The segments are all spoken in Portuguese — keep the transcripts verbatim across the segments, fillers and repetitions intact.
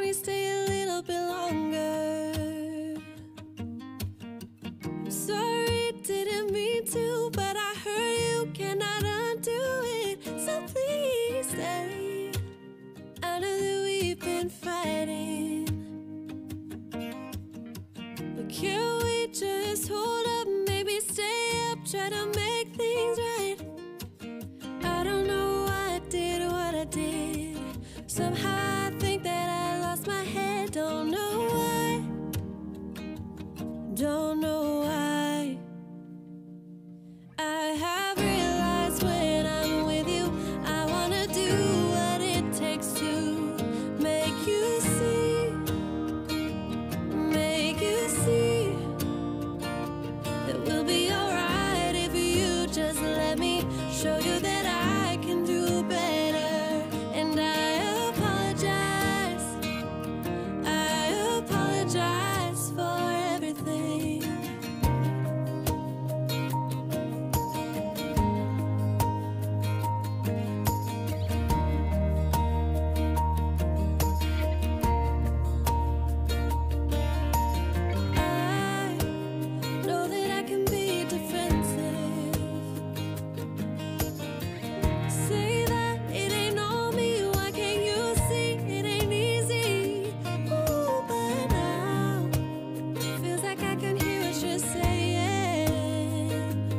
me stay a little bit longer. I'm sorry, didn't mean to, but I heard you cannot undo it. So please stay. I know that we've been fighting, but can't we just hold up? Maybe stay up, try to make things right. I don't know why I did what I did. Somehow I think that I lost my head. Don't know why. Don't know why. I have realized when I'm with you, I wanna do what it takes to make you see, make you see that we'll be alright if you just let me show you that I can do better. And I apologize, I apologize for everything. I know that I can be defensive, say that it ain't on me. Why can't you see it ain't easy? Ooh, but now feels like I can hear what you're saying.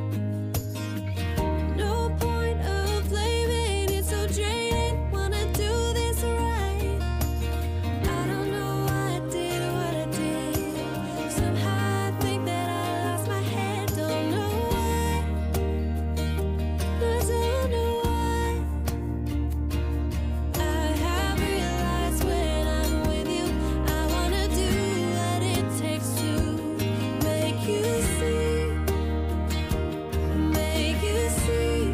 No point of blaming, it's so draining. Wanna do this right. I don't know why I did what I did. Somehow I think that I lost my head. Don't know why. I don't know why. I have realized when I'm with you, I wanna do what it takes to make you see, make you see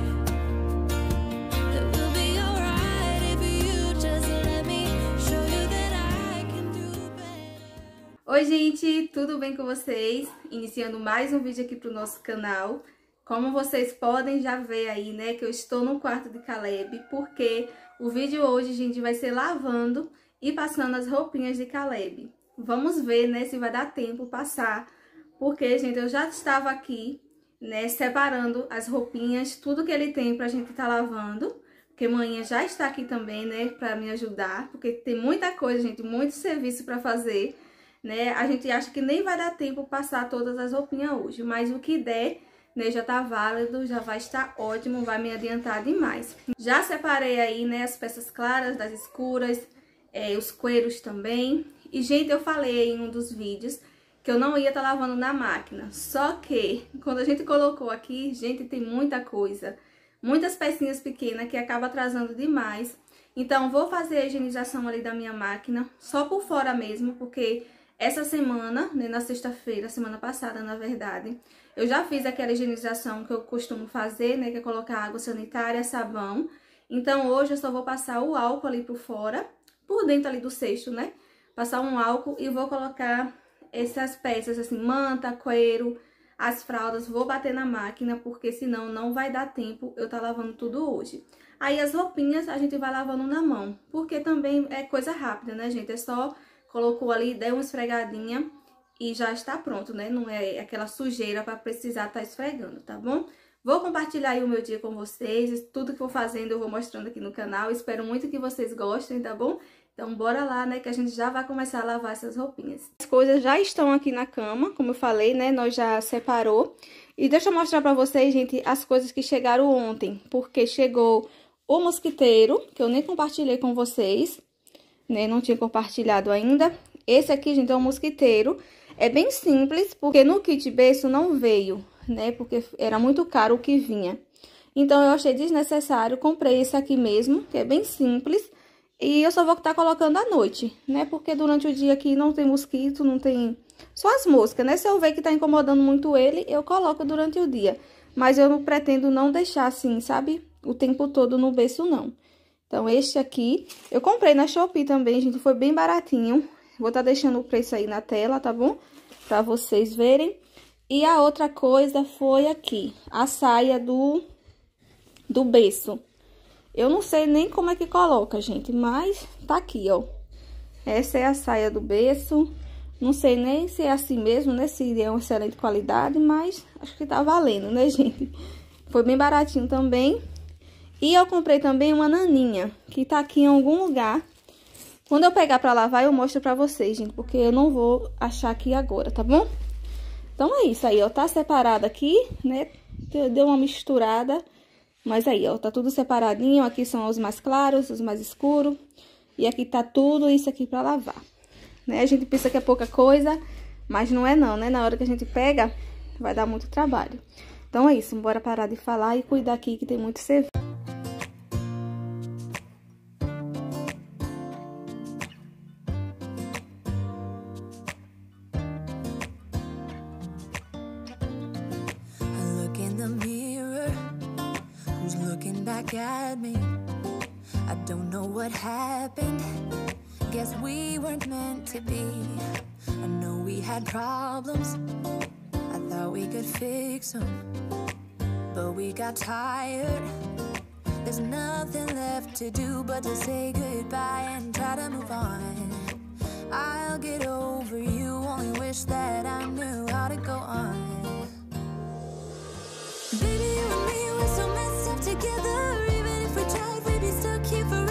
that we'll be alright if you just let me show you that I can do better. Oi gente, tudo bem com vocês? Iniciando mais um vídeo aqui pro nosso canal. Como vocês podem já ver aí, né, que eu estou no quarto de Caleb, porque o vídeo hoje, gente, vai ser lavando e passando as roupinhas de Caleb. Vamos ver, né, se vai dar tempo passar, porque, gente, eu já estava aqui, né, separando as roupinhas, tudo que ele tem pra gente tá lavando, porque manhã já está aqui também, né, pra me ajudar, porque tem muita coisa, gente, muito serviço pra fazer, né, a gente acha que nem vai dar tempo passar todas as roupinhas hoje, mas o que der, né, já tá válido, já vai estar ótimo, vai me adiantar demais. Já separei aí, né, as peças claras das escuras, é, os cueros também. E, gente, eu falei em um dos vídeos que eu não ia estar lavando na máquina. Só que, quando a gente colocou aqui, gente, tem muita coisa. Muitas pecinhas pequenas que acaba atrasando demais. Então, vou fazer a higienização ali da minha máquina, só por fora mesmo, porque essa semana, né, na sexta-feira, semana passada, na verdade, eu já fiz aquela higienização que eu costumo fazer, né, que é colocar água sanitária, sabão. Então, hoje eu só vou passar o álcool ali por fora, por dentro ali do cesto, né? Passar um álcool e vou colocar essas peças, assim, manta, coeiro, as fraldas, vou bater na máquina, porque senão não vai dar tempo eu tá lavando tudo hoje. Aí as roupinhas a gente vai lavando na mão, porque também é coisa rápida, né, gente? É só colocou ali, deu uma esfregadinha e já está pronto, né? Não é aquela sujeira para precisar estar esfregando, tá bom? Vou compartilhar aí o meu dia com vocês, tudo que vou fazendo eu vou mostrando aqui no canal. Espero muito que vocês gostem, tá bom? Então bora lá, né, que a gente já vai começar a lavar essas roupinhas. As coisas já estão aqui na cama, como eu falei, né? Nós já separou. E deixa eu mostrar pra vocês, gente, as coisas que chegaram ontem, porque chegou o mosquiteiro, que eu nem compartilhei com vocês, né? Não tinha compartilhado ainda. Esse aqui, gente, é um mosquiteiro. É bem simples, porque no kit berço não veio, né? Porque era muito caro o que vinha. Então, eu achei desnecessário. Comprei esse aqui mesmo, que é bem simples. E eu só vou estar colocando à noite, né? Porque durante o dia aqui não tem mosquito, não tem... Só as moscas, né? Se eu ver que tá incomodando muito ele, eu coloco durante o dia. Mas eu não pretendo não deixar assim, sabe? O tempo todo no berço, não. Então, este aqui, eu comprei na Shopee também, gente, foi bem baratinho. Vou estar deixando o preço aí na tela, tá bom? Pra vocês verem. E a outra coisa foi aqui, a saia do, do berço. Eu não sei nem como é que coloca, gente, mas tá aqui, ó. Essa é a saia do berço. Não sei nem se é assim mesmo, né? Se é uma excelente qualidade, mas acho que tá valendo, né, gente? Foi bem baratinho também. E eu comprei também uma naninha, que tá aqui em algum lugar. Quando eu pegar pra lavar, eu mostro pra vocês, gente, porque eu não vou achar aqui agora, tá bom? Então é isso aí, ó, tá separado aqui, né? Deu uma misturada, mas aí, ó, tá tudo separadinho. Aqui são os mais claros, os mais escuros. E aqui tá tudo isso aqui pra lavar. Né? A gente pensa que é pouca coisa, mas não é não, né? Na hora que a gente pega, vai dar muito trabalho. Então é isso, bora parar de falar e cuidar aqui que tem muito serviço. I look in the mirror, who's looking back at me? I don't know what happened. Guess we weren't meant to be. I know we had problems, I thought we could fix them, but we got tired. There's nothing left to do but to say goodbye and try to move on. I'll get over you, only wish that I knew how to go on. Baby, you and me, we're so messed up together. Even if we tried, we'd be stuck here forever.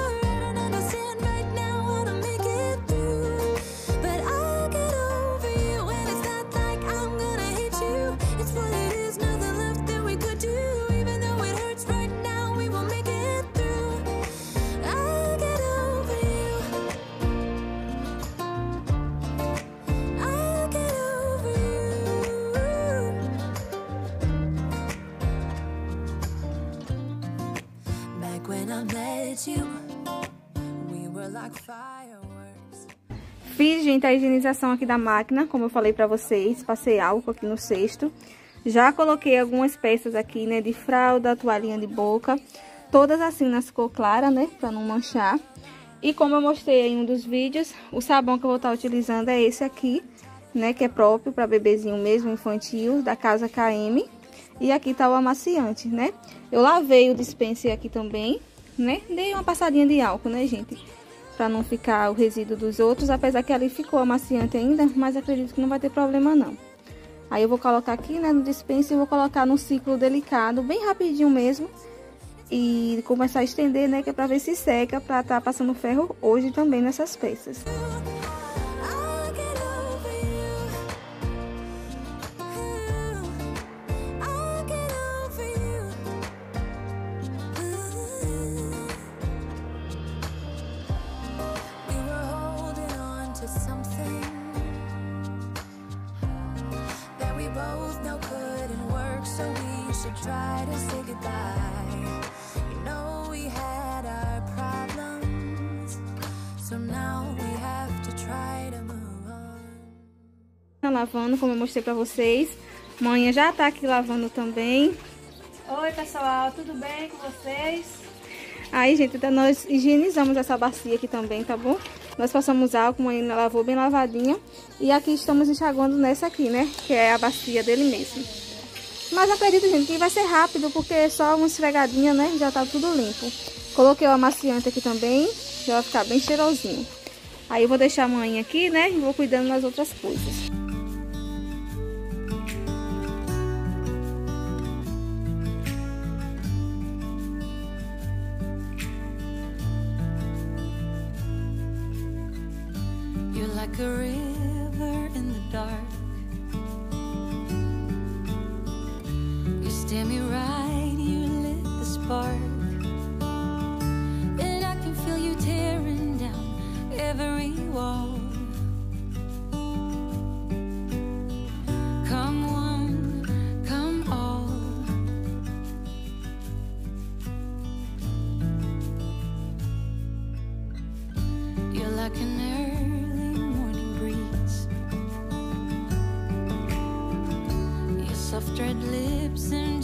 Fiz, gente, a higienização aqui da máquina, como eu falei pra vocês. Passei álcool aqui no cesto. Já coloquei algumas peças aqui, né, de fralda, toalhinha de boca. Todas assim nas cor clara, né, pra não manchar. E como eu mostrei em um dos vídeos, o sabão que eu vou estar utilizando é esse aqui, né, que é próprio pra bebezinho mesmo, infantil, da Casa K M. E aqui tá o amaciante, né. Eu lavei o dispenser aqui também, né, dei uma passadinha de álcool, né, gente, pra não ficar o resíduo dos outros, apesar que ali ficou amaciante ainda, mas acredito que não vai ter problema não. Aí eu vou colocar aqui, né, no dispenser e vou colocar num ciclo delicado, bem rapidinho mesmo, e começar a estender, né, que é pra ver se seca, pra tá passando ferro hoje também nessas peças. Try to say goodbye. You know we had our problems, so now we have to try to move on. Tá lavando, como eu mostrei pra vocês. Manhã já tá aqui lavando também. Oi, pessoal, tudo bem com vocês? Aí, gente, então nós higienizamos essa bacia aqui também, tá bom? Nós passamos álcool, a mãe lavou bem lavadinha. E aqui estamos enxaguando nessa aqui, né? Que é a bacia dele mesmo. Mas acredito, gente, que vai ser rápido, porque é só uma esfregadinha, né? Já tá tudo limpo. Coloquei o amaciante aqui também, já vai ficar bem cheirosinho. Aí eu vou deixar a mãe aqui, né? E vou cuidando das outras coisas. You're like a river in the dark. Stand me right, you lit the spark, and I can feel you tearing down every wall. Come one, come all. You're like an early morning breeze. Your soft red lips and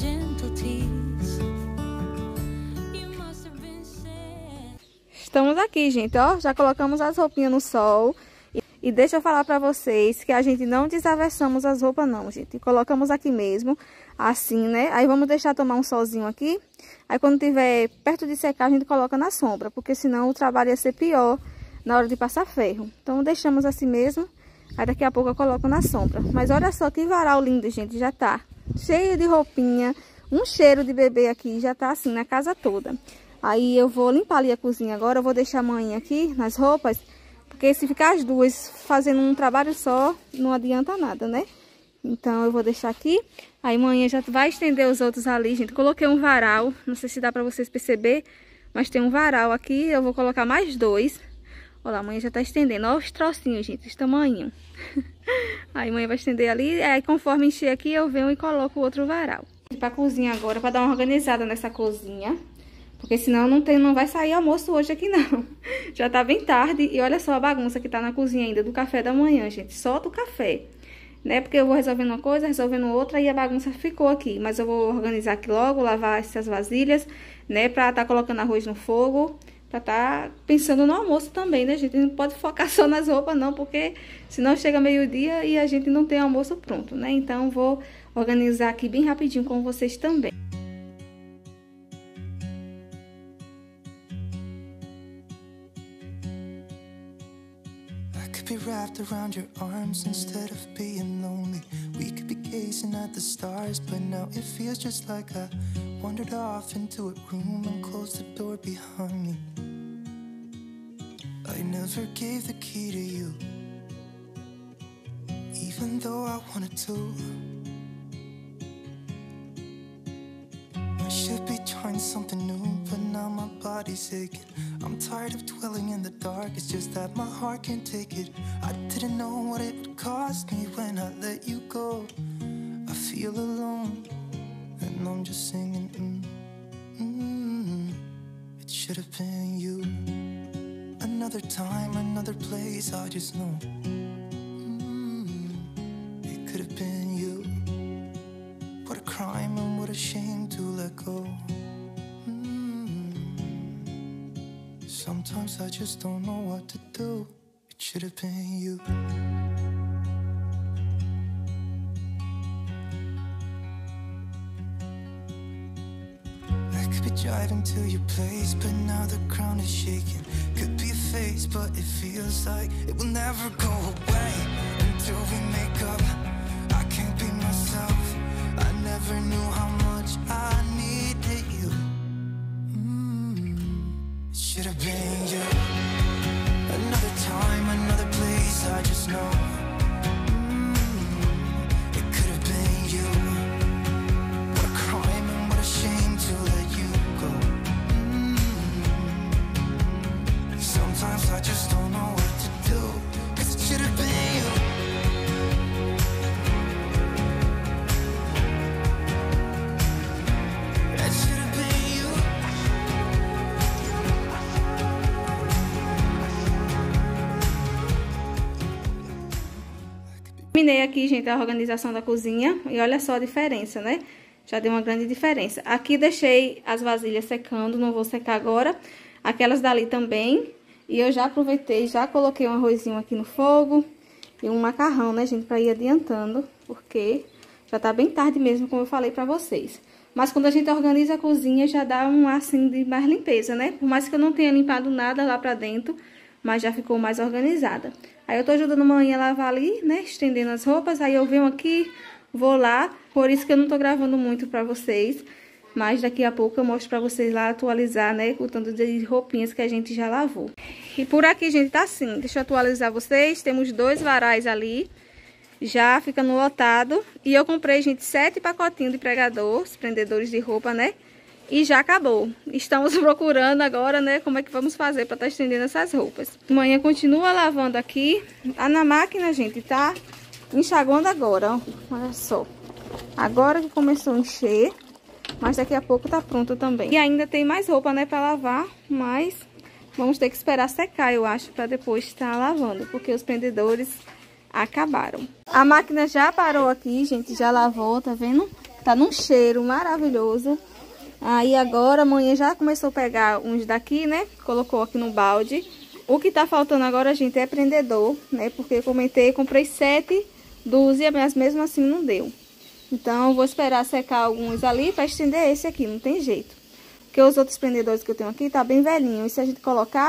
Estamos aqui, gente, ó, já colocamos as roupinhas no sol. E, e deixa eu falar pra vocês que a gente não desaversamos as roupas não, gente. Colocamos aqui mesmo, assim, né? Aí vamos deixar tomar um solzinho aqui. Aí quando tiver perto de secar, a gente coloca na sombra, porque senão o trabalho ia ser pior na hora de passar ferro. Então deixamos assim mesmo, aí daqui a pouco eu coloco na sombra. Mas olha só que varal lindo, gente, já tá cheio de roupinha, um cheiro de bebê aqui, já tá assim na casa toda. Aí eu vou limpar ali a cozinha agora, eu vou deixar a mãe aqui nas roupas, porque se ficar as duas fazendo um trabalho só, não adianta nada, né? Então eu vou deixar aqui, aí amanhã já vai estender os outros ali, gente. Coloquei um varal, não sei se dá pra vocês perceber, mas tem um varal aqui, eu vou colocar mais dois. Olha lá, amanhã já tá estendendo, olha os trocinhos, gente, esse tamanho. Aí amanhã vai estender ali, aí conforme encher aqui eu venho e coloco o outro varal. Vou pra cozinha agora, pra dar uma organizada nessa cozinha. Porque senão não, tem, não vai sair almoço hoje aqui não. Já tá bem tarde e olha só a bagunça que tá na cozinha ainda do café da manhã, gente. Só do café, né? Porque eu vou resolvendo uma coisa, resolvendo outra e a bagunça ficou aqui. Mas eu vou organizar aqui logo, lavar essas vasilhas, né? Pra tá colocando arroz no fogo, pra tá pensando no almoço também, né, gente? Não pode focar só nas roupas não, porque senão chega meio-dia e a gente não tem almoço pronto, né? Então vou organizar aqui bem rapidinho com vocês também. Be wrapped around your arms instead of being lonely. We could be gazing at the stars, but now it feels just like I wandered off into a room and closed the door behind me. I never gave the key to you, even though I wanted to. I should be trying something new, but now my body's aching. I'm tired of dwelling in the dark, it's just that my heart can't take it. I didn't know what it would cost me when I let you go. I feel alone, and I'm just singing, mm, mm, it should have been you. Another time, another place, I just know, mm, it could have been you. What a crime and what a shame to let go. Sometimes I just don't know what to do. It should have been you. I could be driving to your place, but now the ground is shaking. Could be a phase, but it feels like it will never go away until we make up. I can't be myself. I never knew how much I needed you. Should have been you. Another time, another place, I just know, mm, it could have been you. What a crime and what a shame to let you go. mm, Sometimes I just don't know what to do, 'cause it should have been you. It should have been you. Terminei aqui, gente, a organização da cozinha e olha só a diferença, né? Já deu uma grande diferença. Aqui deixei as vasilhas secando, não vou secar agora. Aquelas dali também. E eu já aproveitei, já coloquei um arrozinho aqui no fogo e um macarrão, né, gente, pra ir adiantando, porque já tá bem tarde mesmo, como eu falei pra vocês. Mas quando a gente organiza a cozinha, já dá um ar, assim, de mais limpeza, né? Por mais que eu não tenha limpado nada lá pra dentro, mas já ficou mais organizada. Aí eu tô ajudando a mãe a lavar ali, né, estendendo as roupas. Aí eu venho aqui, vou lá, por isso que eu não tô gravando muito pra vocês. Mas daqui a pouco eu mostro pra vocês lá atualizar, né, o tanto de roupinhas que a gente já lavou. E por aqui, gente, tá assim, deixa eu atualizar vocês. Temos dois varais ali, já ficando lotado. E eu comprei, gente, sete pacotinhos de pregador, os prendedores de roupa, né. E já acabou. Estamos procurando agora, né, como é que vamos fazer para estar estendendo essas roupas. Amanhã continua lavando aqui. Ah, na máquina, gente, tá enxaguando agora, ó. Olha só. Agora que começou a encher, mas daqui a pouco tá pronto também. E ainda tem mais roupa, né, para lavar, mas vamos ter que esperar secar, eu acho, para depois estar lavando, porque os prendedores acabaram. A máquina já parou aqui, gente, já lavou, tá vendo? Tá num cheiro maravilhoso. Aí agora, amanhã já começou a pegar uns daqui, né? Colocou aqui no balde. O que tá faltando agora, gente, é prendedor, né? Porque eu comentei, comprei sete dúzias, mas mesmo assim não deu. Então, eu vou esperar secar alguns ali pra estender esse aqui, não tem jeito. Porque os outros prendedores que eu tenho aqui tá bem velhinho. E se a gente colocar,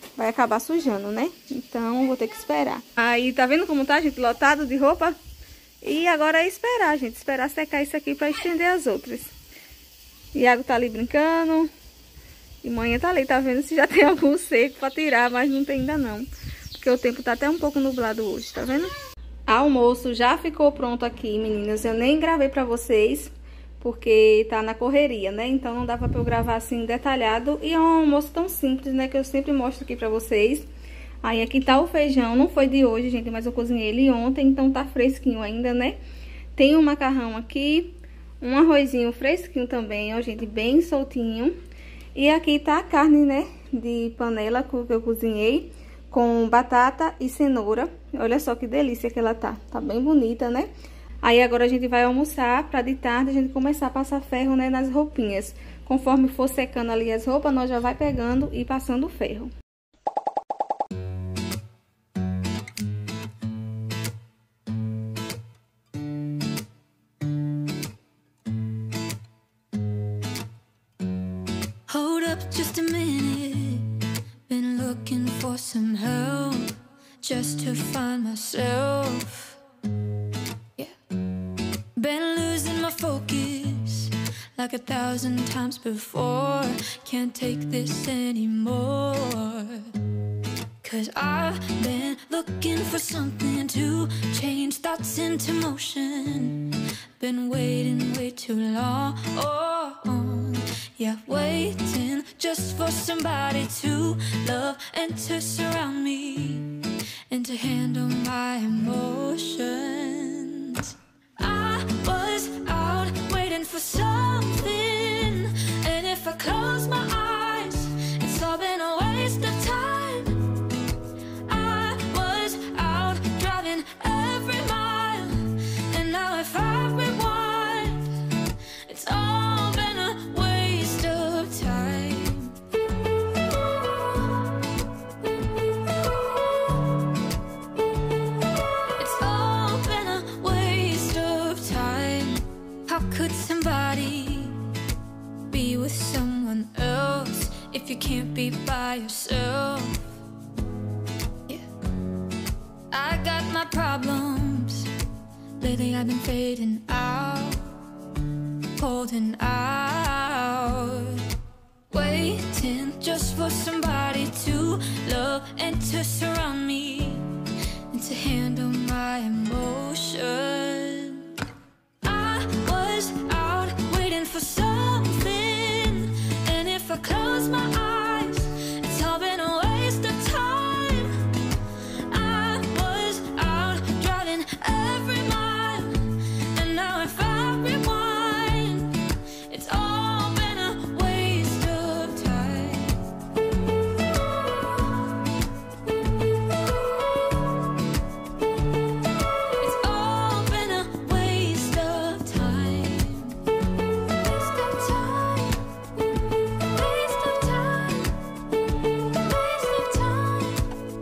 vai acabar sujando, né? Então, vou ter que esperar. Aí, tá vendo como tá, gente? Lotado de roupa. E agora é esperar, gente. Esperar secar isso aqui pra estender as outras. Iago tá ali brincando. E manhã tá ali, tá vendo se já tem algum seco pra tirar, mas não tem ainda não. Porque o tempo tá até um pouco nublado hoje, tá vendo? Almoço já ficou pronto aqui, meninas. Eu nem gravei pra vocês, porque tá na correria, né? Então não dava pra eu gravar assim detalhado. E é um almoço tão simples, né? Que eu sempre mostro aqui pra vocês. Aí aqui tá o feijão, não foi de hoje, gente, mas eu cozinhei ele ontem, então tá fresquinho ainda, né? Tem um macarrão aqui, um arrozinho fresquinho também, ó, gente, bem soltinho. E aqui tá a carne, né, de panela que eu cozinhei, com batata e cenoura. Olha só que delícia que ela tá, tá bem bonita, né? Aí agora a gente vai almoçar pra de tarde a gente começar a passar ferro, né, nas roupinhas. Conforme for secando ali as roupas, nós já vai pegando e passando o ferro. Hold up just a minute. Been looking for some help just to find myself. Yeah. Been losing my focus like a thousand times before. Can't take this anymore. Cause I've been looking for something to change thoughts into motion. Been waiting way too long. Yeah, waiting just for somebody to love and to surround me and to handle my emotions. I was out waiting for something, and if I close my eyes, it's all been a waste of time. I was out driving every mile, and now if I rewind, it's all been a waste of time. It's all been a waste of time. How could somebody be with someone else if you can't be by yourself? Yeah, I got my problems. Lately I've been fading out, holding out, waiting just for somebody to love and to surround me and to handle my emotion. I was out waiting for something, and if I close my eyes, it's all been a waste of time. I was out driving every mile, and now if I rewind, it's all been a waste of time. It's all been a waste of time. Waste of time. Waste of time. Waste of time.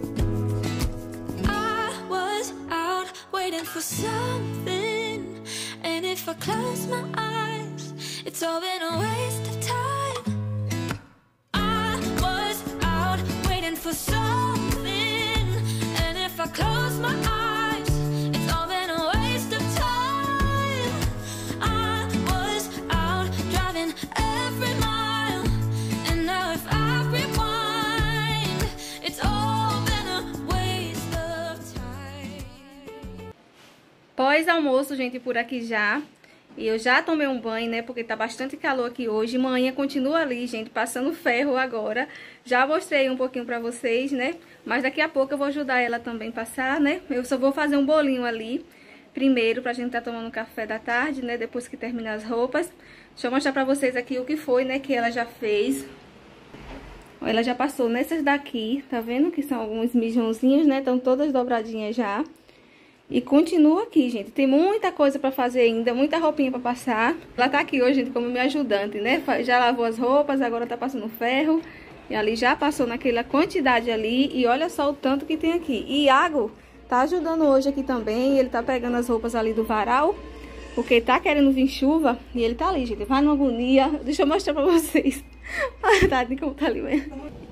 I was out waiting for something, and if I close my eyes, it's all been a waste of time. I was out waiting for something, and if I close my eyes, it's all been a waste of time. I was out driving every mile, and now if I rewind, it's all been a waste of time. Pós-almoço, gente, por aqui já. E eu já tomei um banho, né, porque tá bastante calor aqui hoje. Manhã continua ali, gente, passando ferro agora. Já mostrei um pouquinho pra vocês, né, mas daqui a pouco eu vou ajudar ela também a passar, né. Eu só vou fazer um bolinho ali primeiro pra gente tá tomando café da tarde, né, depois que terminar as roupas. Deixa eu mostrar pra vocês aqui o que foi, né, que ela já fez. Ela já passou nessas daqui, tá vendo que são alguns mijãozinhos, né, estão todas dobradinhas já. E continua aqui, gente. Tem muita coisa pra fazer ainda, muita roupinha pra passar. Ela tá aqui hoje, gente, como minha ajudante, né? Já lavou as roupas, agora tá passando ferro. E ali já passou naquela quantidade ali. E olha só o tanto que tem aqui. E Iago tá ajudando hoje aqui também. Ele tá pegando as roupas ali do varal, porque tá querendo vir chuva. E ele tá ali, gente. Vai numa agonia. Deixa eu mostrar pra vocês. A verdade como tá ali mesmo.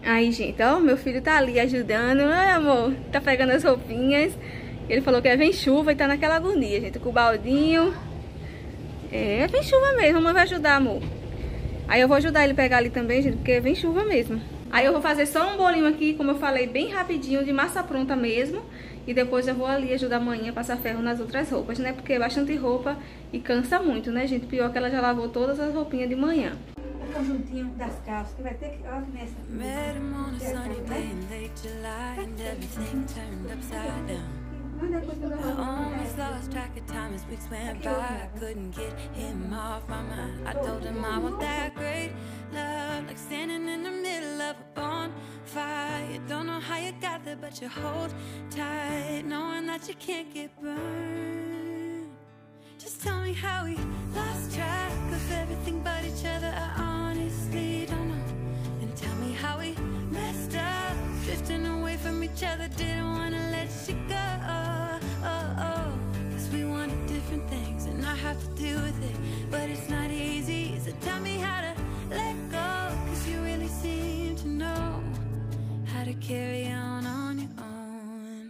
Aí, gente, ó, meu filho tá ali ajudando. Ai, amor, tá pegando as roupinhas. Ele falou que é vem chuva e tá naquela agonia, gente, com o baldinho. É, vem chuva mesmo, a mãe vai ajudar, amor. Aí eu vou ajudar ele a pegar ali também, gente, porque vem chuva mesmo. Aí eu vou fazer só um bolinho aqui, como eu falei, bem rapidinho, de massa pronta mesmo. E depois eu vou ali ajudar a mãe a passar ferro nas outras roupas, né? Porque é bastante roupa e cansa muito, né, gente? Pior que ela já lavou todas as roupinhas de manhã. O conjuntinho das calças, que vai ter que... Olha nessa. Met him on a sunny day in late July, and everything turned upside down. I almost lost track of time as weeks went by. I couldn't get him off my mind. I told him I want that great love, like standing in the middle of a bonfire. You don't know how you got there, but you hold tight, knowing that you can't get burned. Just tell me how we lost track of everything but each other. I honestly don't know. And tell me how we messed up, drifting away from each other. Didn't wanna let you go. Oh, oh, cause we wanted different things, and I have to deal with it, but it's not easy. So tell me how to let go, cause you really seem to know how to carry on on your own.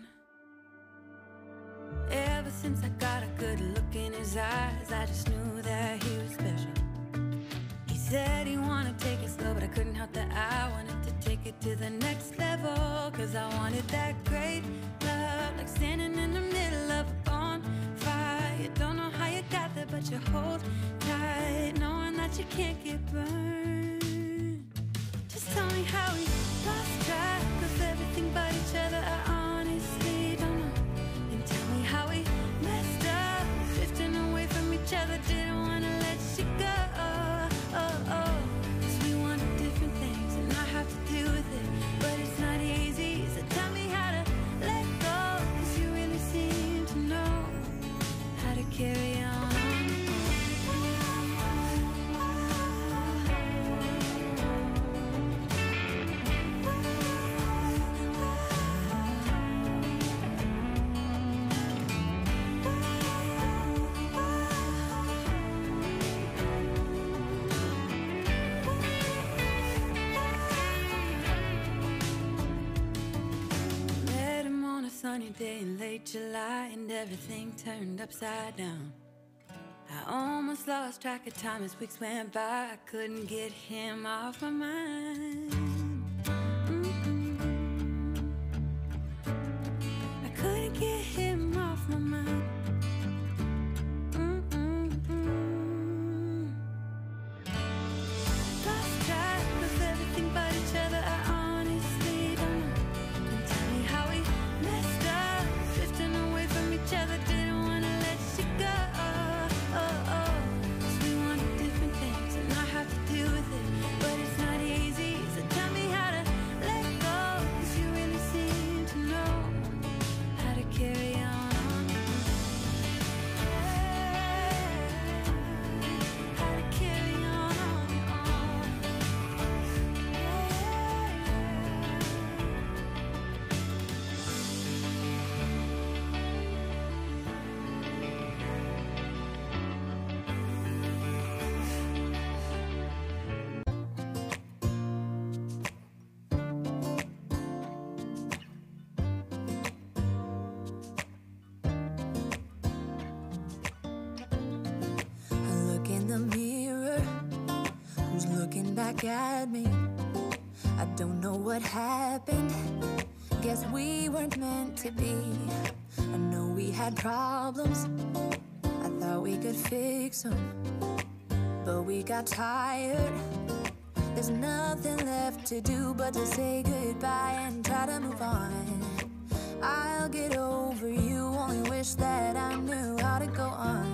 Ever since I got a good look in his eyes, I just knew that he was special. He said he wanted to take it slow, but I couldn't help that I wanted to take it to the next level. Cause I wanted that great love, like standing in the middle of a bonfire. You don't know how you got there, but you hold tight, knowing that you can't get burned. Just tell me how we lost track of everything but each other. I honestly don't know. And tell me how we messed up, drifting away from each other. Didn't wanna let you go. Oh, oh, cause we wanted different things, and I have to deal with it, but it's not easy. So tell me how to let go, cause you really seem to know how to carry on. Sunny day in late July, and everything turned upside down. I almost lost track of time as weeks went by. I couldn't get him off my mind. Mm-mm. I couldn't get him off my mind. Mm-mm-mm. Lost track of everything but each other. I honestly don't know. And tell me how we messed up, drifting away from each other. Didn't wanna let you go. Oh, oh, cause we wanted different things, and I have to deal with it, but it's not easy. So tell me how to let go, cause you really seem to know how to carry on. How to carry on on your own. I look in the mirror, who's looking back at me? I don't know what happened, guess we weren't meant to be. I know we had problems, I thought we could fix them, but we got tired. There's nothing left to do but to say goodbye and try to move on. I'll get over you, only wish that I knew how to go on.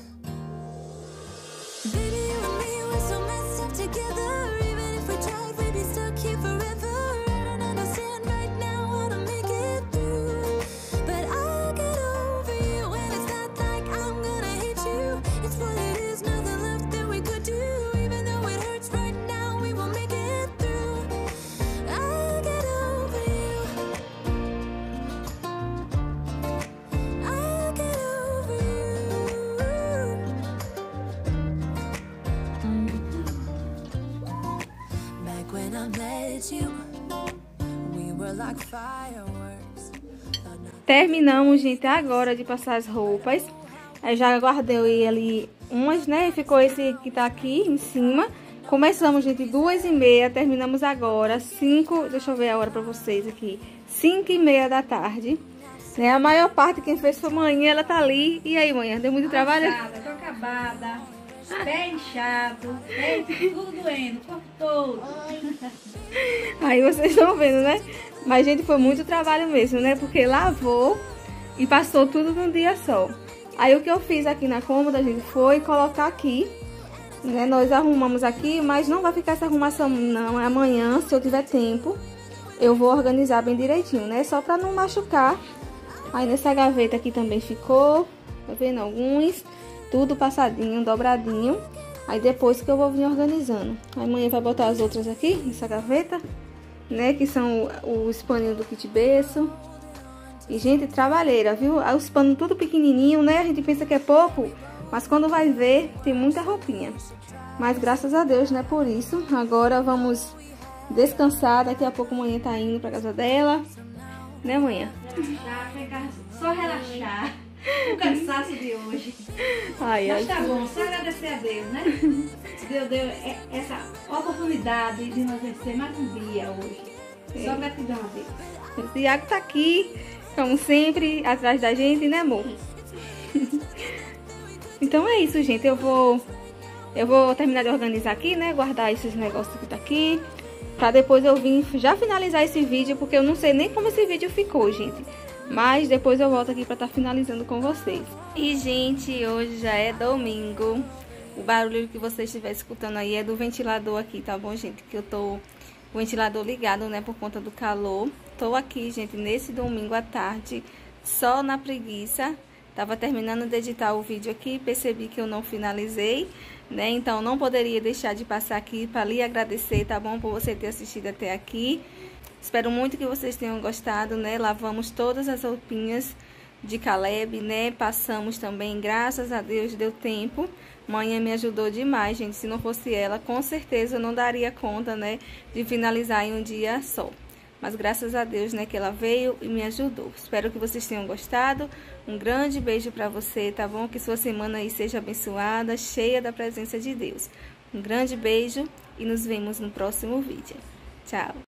Baby, you and me, we're so messed up together. Even if we tried, we'd be stuck here forever. I don't understand right now how to make it through, but I'll get over you, and it's not like I'm gonna hate you. It's what it is, nothing left that we could do. Even though it hurts right now, we will make it through. I'll get over you. I'll get like fireworks. Terminamos, gente, agora de passar as roupas. Eu já guardei ali umas, né? Ficou esse que tá aqui em cima. Começamos, gente, duas e meia. Terminamos agora, cinco... Deixa eu ver a hora pra vocês aqui. Cinco e meia da tarde. Né? A maior parte quem fez foi a manhã, ela tá ali. E aí, manhã, deu muito trabalho? Cansada, tô acabada, pé inchado, pé tudo doendo, o corpo todo. Aí vocês estão vendo, né? Mas, gente, foi muito trabalho mesmo, né? Porque lavou e passou tudo num dia só. Aí o que eu fiz aqui na cômoda, gente, foi colocar aqui, né? Nós arrumamos aqui, mas não vai ficar essa arrumação não. Amanhã, se eu tiver tempo, eu vou organizar bem direitinho, né? Só pra não machucar. Aí nessa gaveta aqui também ficou, tá vendo? Alguns, tudo passadinho, dobradinho. Aí depois que eu vou vir organizando. Aí amanhã vai botar as outras aqui, nessa gaveta, né? Que são os paninhos do kit berço. E, gente, trabalheira, viu? Os panos tudo pequenininho, né? A gente pensa que é pouco, mas quando vai ver, tem muita roupinha. Mas graças a Deus, né? Por isso. Agora vamos descansar. Daqui a pouco a manhã tá indo pra casa dela. Né, manhã? Relaxar, ficar, só relaxar. O cansaço de hoje. Ai, Mas ai. tá bom, só agradecer a Deus, né? Deus deu essa oportunidade de nós vencer mais um dia hoje. Só gratidão a Deus. O Tiago tá aqui, como sempre, atrás da gente, né, amor? Então é isso, gente. Eu vou, eu vou terminar de organizar aqui, né? Guardar esses negócios que tá aqui. Pra depois eu vir já finalizar esse vídeo, porque eu não sei nem como esse vídeo ficou, gente. Mas depois eu volto aqui pra estar finalizando com vocês. E, gente, hoje já é domingo. O barulho que você estiver escutando aí é do ventilador aqui, tá bom, gente? Que eu tô o ventilador ligado, né, por conta do calor. Tô aqui, gente, nesse domingo à tarde, só na preguiça. Tava terminando de editar o vídeo aqui, percebi que eu não finalizei, né? Então não poderia deixar de passar aqui para lhe agradecer, tá bom? Por você ter assistido até aqui. Espero muito que vocês tenham gostado, né? Lavamos todas as roupinhas de Caleb, né? Passamos também, graças a Deus, deu tempo. Manhã me ajudou demais, gente. Se não fosse ela, com certeza eu não daria conta, né? De finalizar em um dia só. Mas graças a Deus, né, que ela veio e me ajudou. Espero que vocês tenham gostado. Um grande beijo pra você, tá bom? Que sua semana aí seja abençoada, cheia da presença de Deus. Um grande beijo e nos vemos no próximo vídeo. Tchau!